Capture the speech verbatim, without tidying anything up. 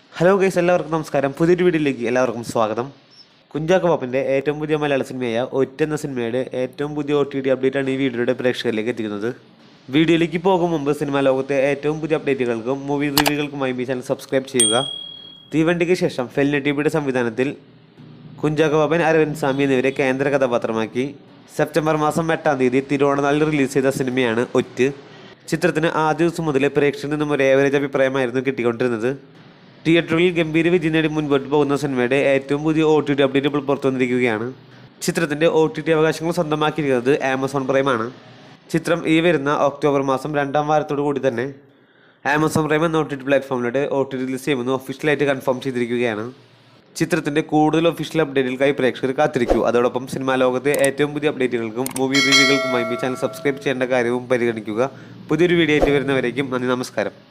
Hello guys, എല്ലാവർക്കും നമസ്കാരം. പുതിയൊരു വീഡിയോയിലേക്ക് എല്ലാവർക്കും സ്വാഗതം. കുഞ്ചാക്കോ ബോബൻ്റെ ഏറ്റവും പുതിയ മലയാള സിനിമയായ ഒറ്റ എന്ന സിനിമയുടെ ഏറ്റവും പുതിയ ഒ ടി ടി അപ്ഡേറ്റാണ് ഈ വീഡിയോയുടെ പ്രേക്ഷകരിലേക്ക് എത്തിക്കുന്നത്. വീഡിയോയിലേക്ക് പോകും മുമ്പ് സിനിമാ ലോകത്തെ ഏറ്റവും പുതിയ അപ്ഡേറ്റുകൾക്കും മൂവി റിവ്യൂകൾക്കുമായി ഈ ചാനൽ സബ്സ്ക്രൈബ് ചെയ്യുക. തീവണ്ടിക്ക് ശേഷം ഫെലിന ടിവിയുടെ സംവിധാനത്തിൽ കുഞ്ചാക്കോ ബോബൻ, അരവിന്ദ് സ്വാമി എന്നിവരെ കേന്ദ്ര കഥാപാത്രമാക്കി സെപ്റ്റംബർ മാസം എട്ടാം തീയതി തിരുവോണനാളിൽ റിലീസ് ചെയ്ത സിനിമയാണ് ഒറ്റ്. ചിത്രത്തിന് ആദ്യ ദിവസം മുതൽ പ്രേക്ഷകരിൽ നിന്നും ഒരു ഏവറേജ് അഭിപ്രായമായിരുന്നു കിട്ടിക്കൊണ്ടിരുന്നത്. തിയേറ്ററിൽ ഗംഭീര വിജയം നേടി മുൻപോട്ട് പോകുന്ന സിനിമയുടെ ഏറ്റവും പുതിയ ഒ ടി ടി അപ്ഡേറ്റ് ഇപ്പോൾ പുറത്തു വന്നിരിക്കുകയാണ്. ചിത്രത്തിൻ്റെ ഒ ടി ടി അവകാശങ്ങൾ സ്വന്തമാക്കിയിരിക്കുന്നത് ആമസോൺ പ്രൈമാണ്. ചിത്രം ഈ വരുന്ന ഒക്ടോബർ മാസം രണ്ടാം വാരത്തോടു കൂടി തന്നെ ആമസോൺ പ്രൈം എന്ന ഒ ടി ടി പ്ലാറ്റ്ഫോമിലൂടെ ഒ ടി ടി റിലീസ് ചെയ്യുമെന്ന് ഒഫീഷ്യലായിട്ട് കൺഫേം ചെയ്തിരിക്കുകയാണ്. ചിത്രത്തിൻ്റെ കൂടുതൽ ഒഫീഷ്യൽ അപ്ഡേറ്റുകൾക്കായി പ്രേക്ഷകർ കാത്തിരിക്കൂ. അതോടൊപ്പം സിനിമാ ലോകത്തെ ഏറ്റവും പുതിയ അപ്ഡേറ്റുകൾക്കും മൂവി റിവ്യൂകൾക്കുമായി ഈ ചാനൽ സബ്സ്ക്രൈബ് ചെയ്യേണ്ട കാര്യവും പരിഗണിക്കുക. പുതിയൊരു വീഡിയോ ആയിട്ട് വരുന്നവരേക്കും നന്ദി, നമസ്കാരം.